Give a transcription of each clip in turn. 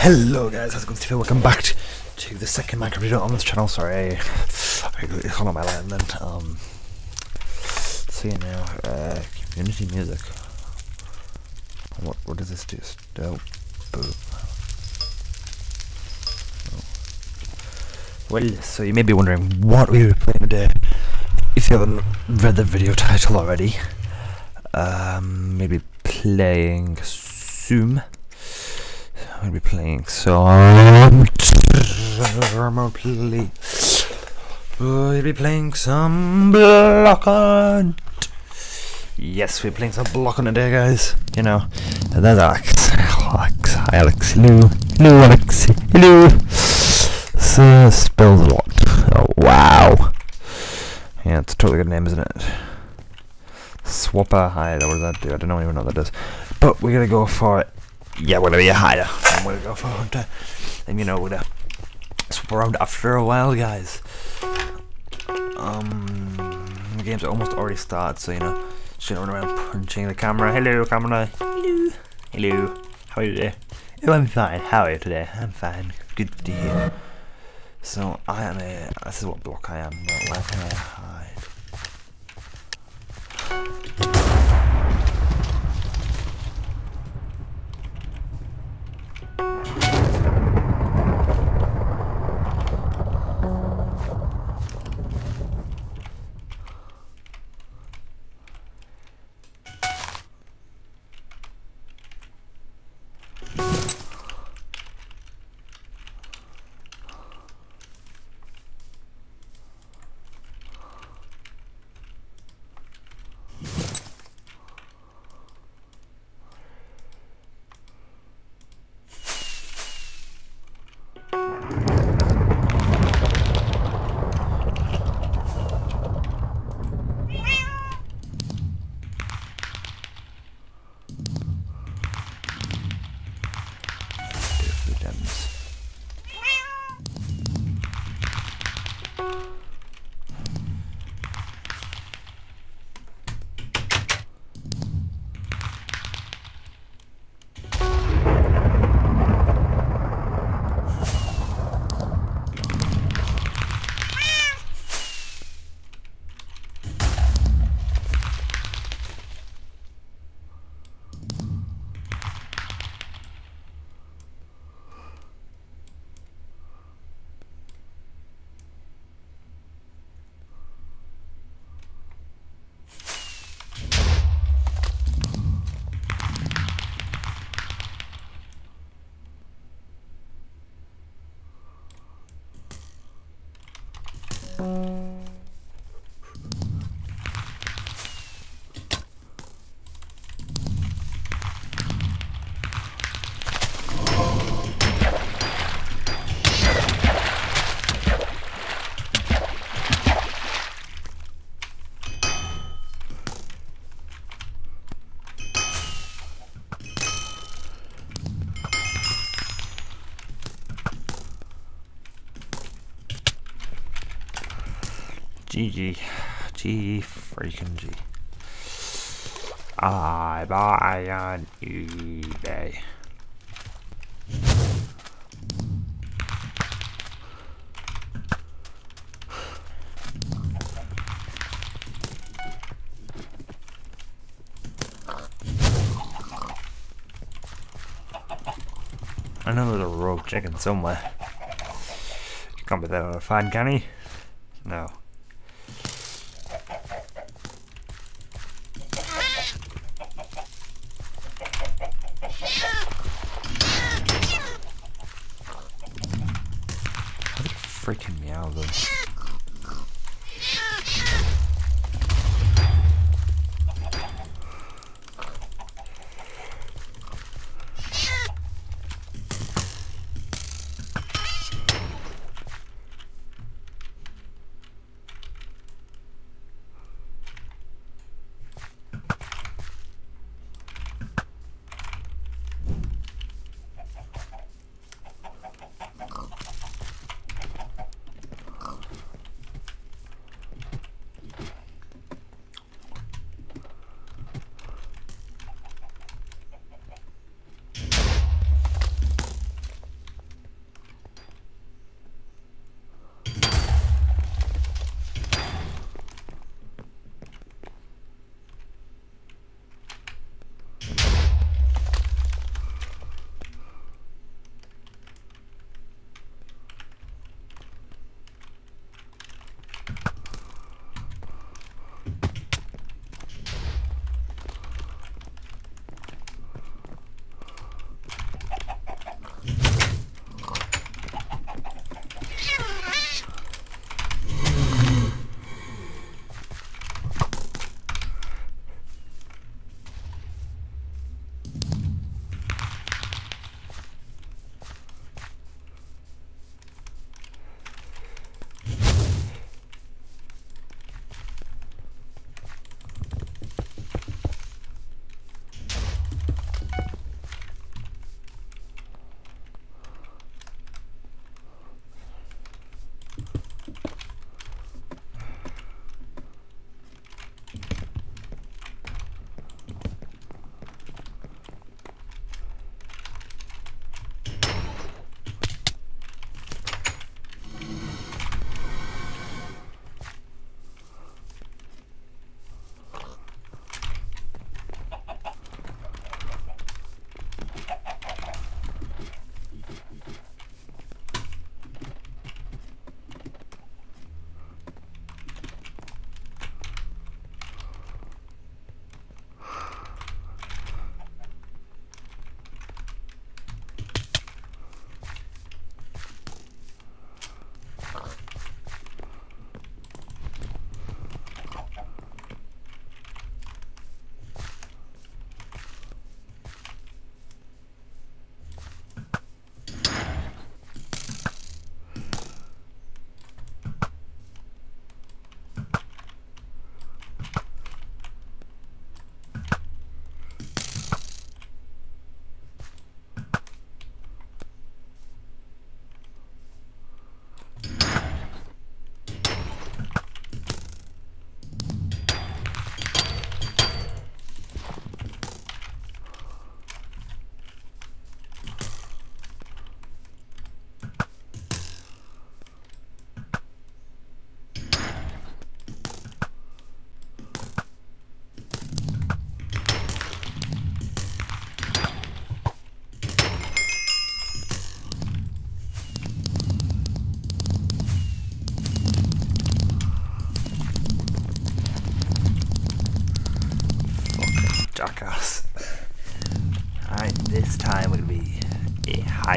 Hello guys, how's it going today? Welcome back to the second Minecraft video on this channel. Sorry, I hold on my line then. See you now. Community music. What does this do? Oh, boom. Well, so you may be wondering what we were playing today. If you haven't read the video title already, maybe playing Zoom. I'll be playing some Thermopylae. We'll be playing some Block Hunt. Yes, we're playing some Block Hunt today, guys. You know, and there's Alex. Hi, Alex. Hello. Hello, Alex. Hello. So, spells a lot. Oh, wow. Yeah, it's a totally good name, isn't it? Swapper. Hi, what does that do? I don't even know what that does. But we're gonna go for it. Yeah, we're gonna be a hider. I'm gonna go for a hunter. And you know, we're gonna swap around after a while, guys. The game's almost already started, so you know, just run around punching the camera. Hello, camera. Hello. Hello. How are you today? Oh, I'm fine. How are you today? I'm fine. Good to hear. So, I am a. This is what block I am, but where can I hide? G freaking G. I buy on eBay. I know there's a rogue chicken somewhere. You can't be that fine, can he? No. Freaking meow though.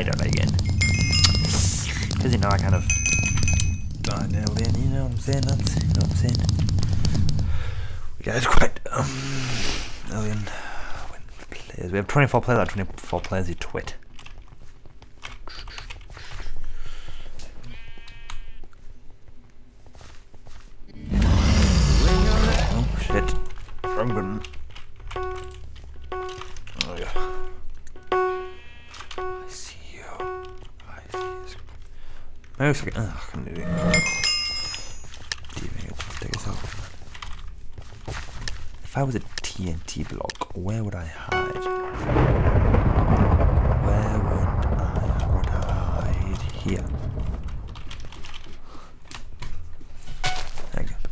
hide on again. Because, you know, I kind of... an alien, you know what I'm saying? You know what I'm saying? We guys quite, alien... players. We have 24 players, 24 players, you twit. Oh, shit. Wrong button. Oh, yeah. I see you. I see you. Maybe I can do it. Take us out. If I was a TNT block, where would I hide? Where would I hide? Here. There you go.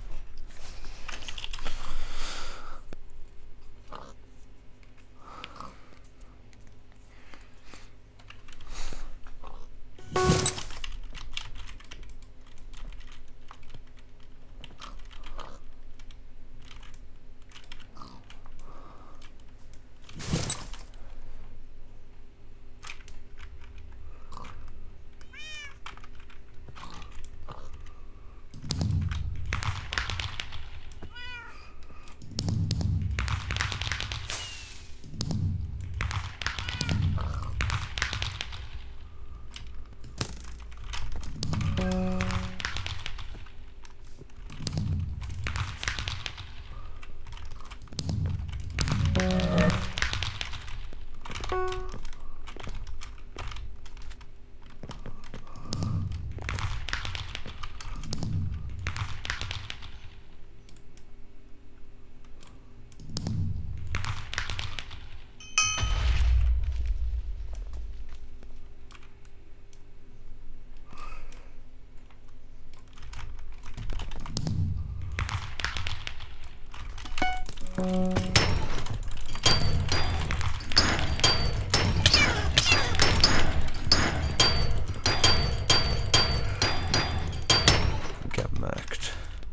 Get murked.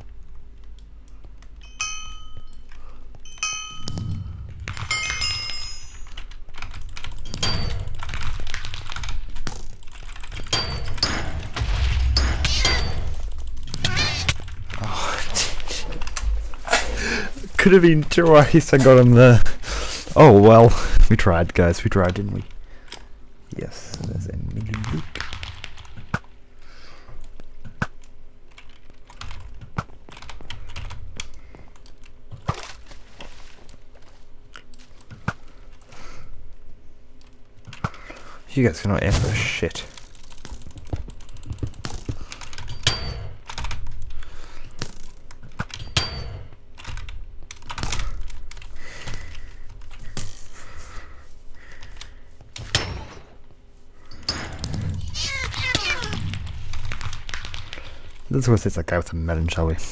Could have been twice. I got him there. Oh well, we tried, guys. We tried, didn't we? Yes, there's a mini Luke. You guys cannot aim for shit. Let's go see that guy with a melon, shall we?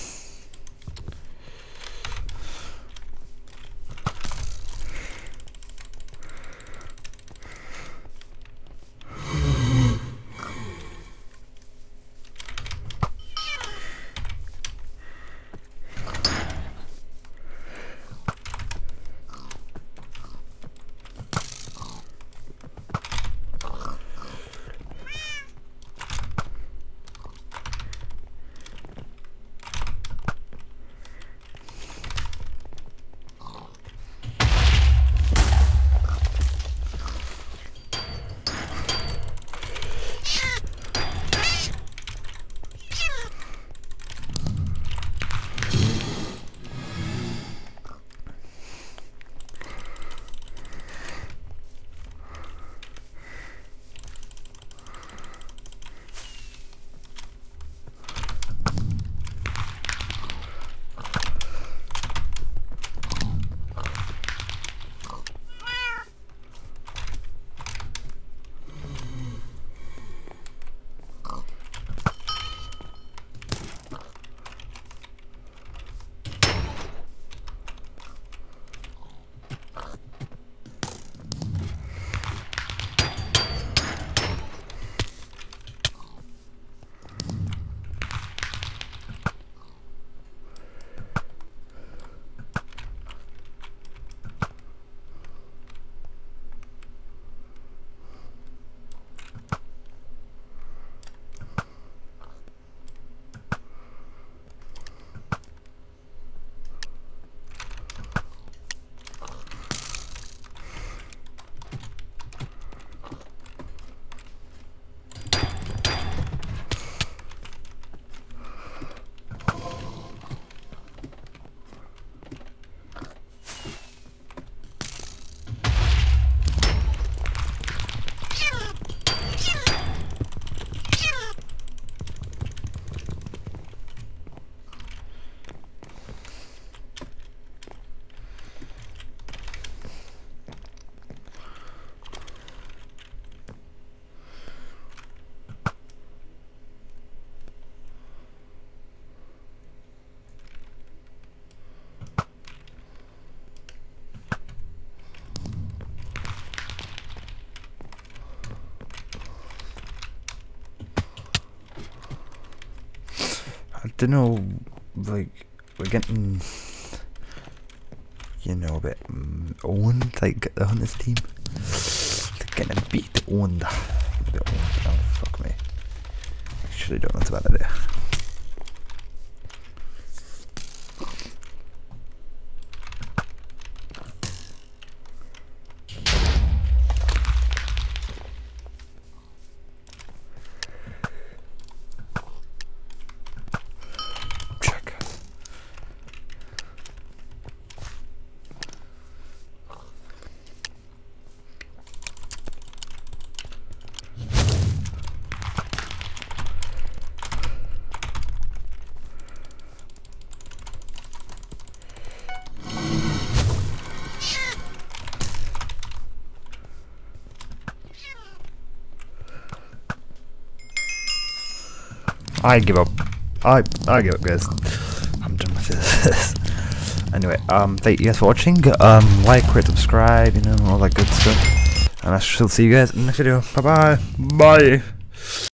I don't know, like, we're getting, you know, a bit owned, like, on this team. They're getting a bit owned. Oh, fuck me. Actually, don't know, that's a bad idea. I give up. I give up, guys. I'm done with this. Anyway, thank you guys for watching. Like, rate, subscribe, you know, all that good stuff. And I shall see you guys in the next video. Bye bye. Bye.